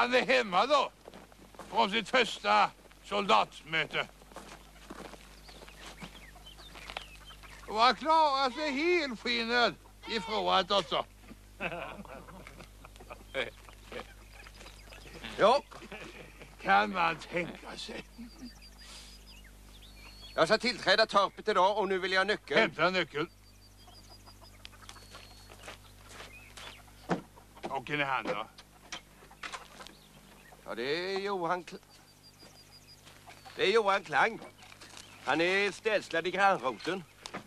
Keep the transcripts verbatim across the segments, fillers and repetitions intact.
Han är hemma då. Från sitt första soldatmöte. Och han klarar sig helskinnad ifrån att också. Ja. Kan man tänka sig. Jag ska tillträda torpet idag och nu vill jag nyckeln. Hämta nyckeln. Och en hand då? Ja, det är Johan Kl... Det är Johan Klang. Han är städslad i grannroten.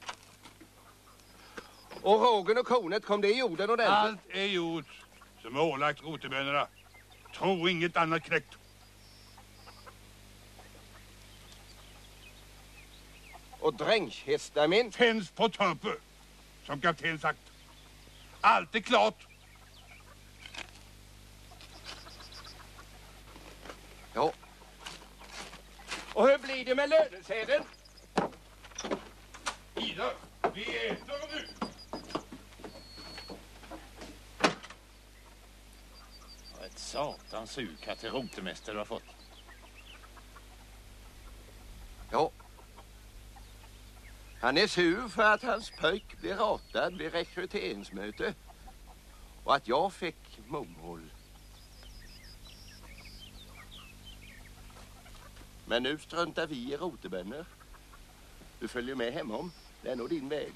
Och rågen och kornet, kom det i jorden ordentligt? Allt är gjort som ålagt rotebönderna. Tro inget annat knäckt. Och drängshästar min? Finns på torpet, som kapten sagt. Allt är klart. Ja. Och hur blir det med lönesedeln? Ida, vi äter nu. Ett satans suk att till rotemästare har fått. Ja. Han är sur för att hans pojk blev ratad vid rekryteringsmöte. Och att jag fick momhåll. Men nu struntar vi i rotebönner. Du följer med hemom. Det är nog din väg.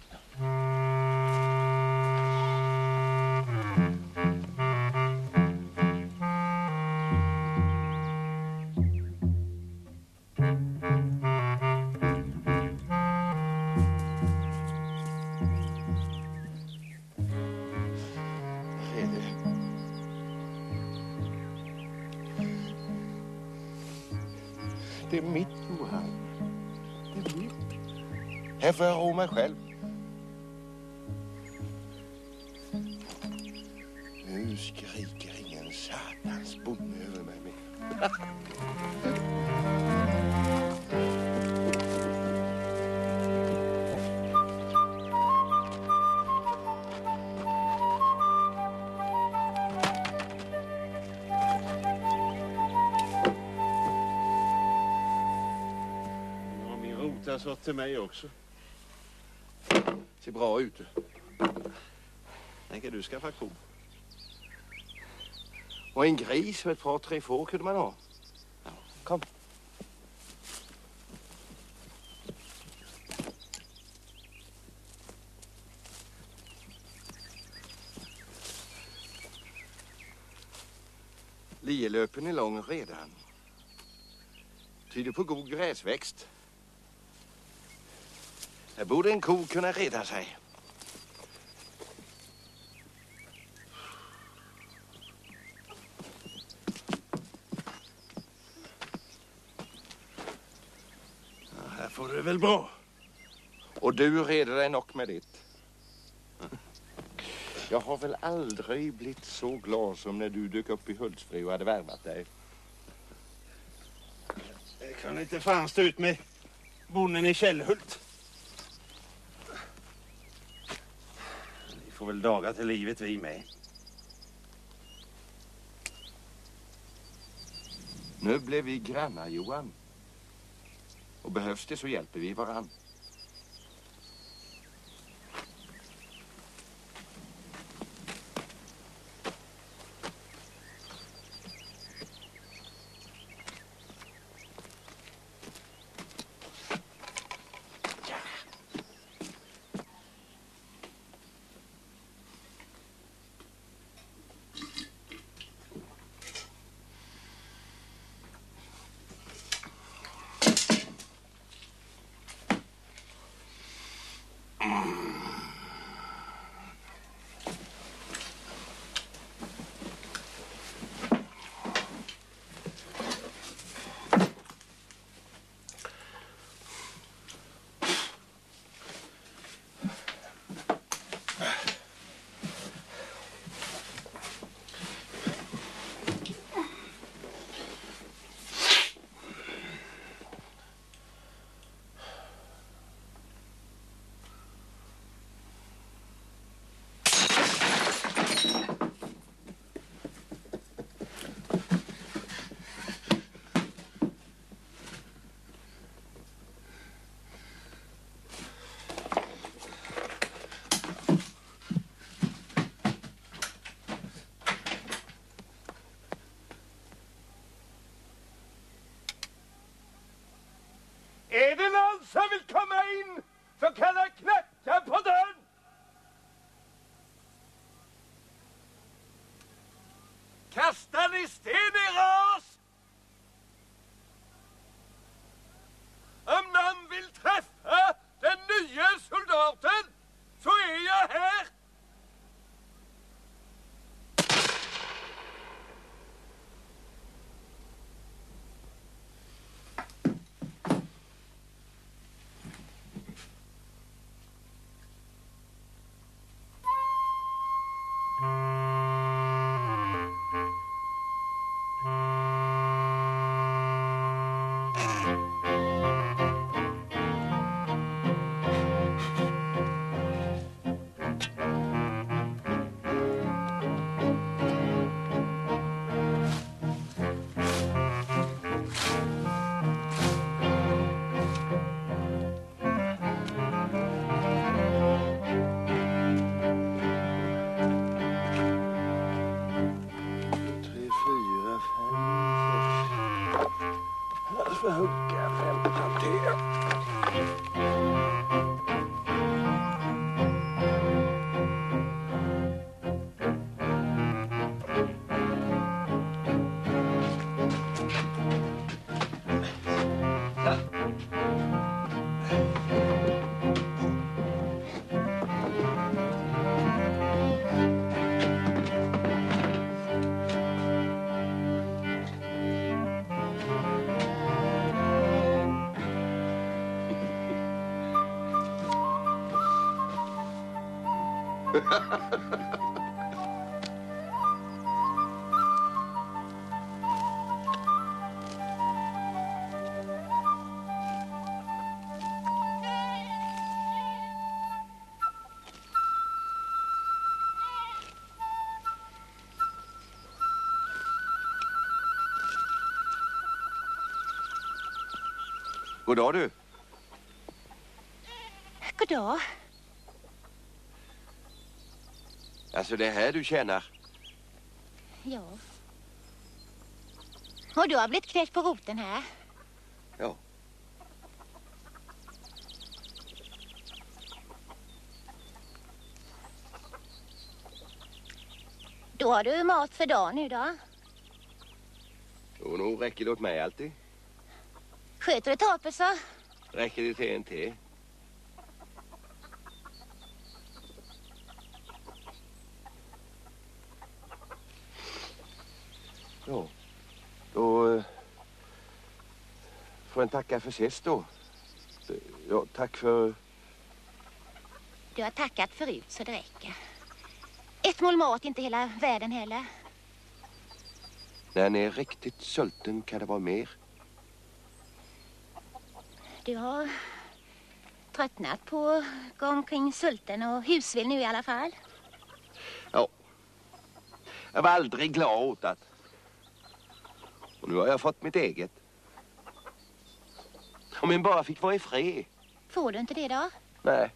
Det är mitt, Johan. Det är mitt. Här får jag rå mig själv. Nu skriker ingen satans bonde över mig mer. Så till mig också. Ser bra ut. Tänker du skaffa ko? Och en gris och ett par tre får kunde man ha. Ja. Kom. Lielöpen är lång redan. Tyder på god gräsväxt. Här borde en ko kunna reda sig. Ja, här får du väl bra. Och du reder dig nog med ditt. Jag har väl aldrig blivit så glad som när du dök upp i Hultsfred och hade värmat dig. Jag kan inte fan stå ut med bonden i Källhult. Vi får väl daga till livet vi med. Nu blev vi grannar, Johan. Och behövs det så hjälper vi varann. får hugga femton till. God dag du. God dag. Alltså det är här du tjänar. Ja. Och du har blivit knäckt på roten här. Ja. Då har du mat för dagen nu då. Och nog räcker det åt mig alltid. Sköter du torpet så? Räcker det till en te? Ja, då eh, får en tacka för sist då. Ja, tack för... Du har tackat förut så det räcker. Ett mål mat, inte hela världen heller. När ni är riktigt sulten kan det vara mer. Du har tröttnat på att gå omkring sulten och husvill nu i alla fall. Ja, jag var aldrig glad åt att. Och nu har jag fått mitt eget. Om jag bara fick vara i fred. Får du inte det då? Nej.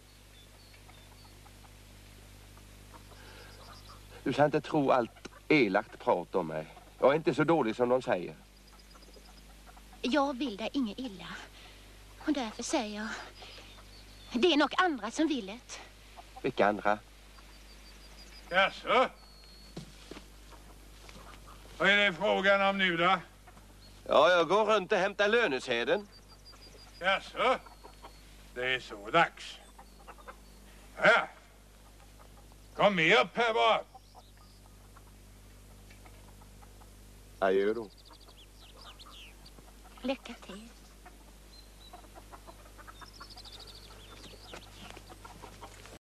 Du ska inte tro allt elakt prat om mig. Jag är inte så dålig som de säger. Jag vill dig inget illa. Och därför säger jag... Det är nog andra som vill det. Vilka andra? Jaså? Vad är det frågan om nu då? Ja, jag går runt och hämtar lönesedeln. Jaså? Det är så dags. Ja. Kom med upp här bara. Adjö då. Lycka till.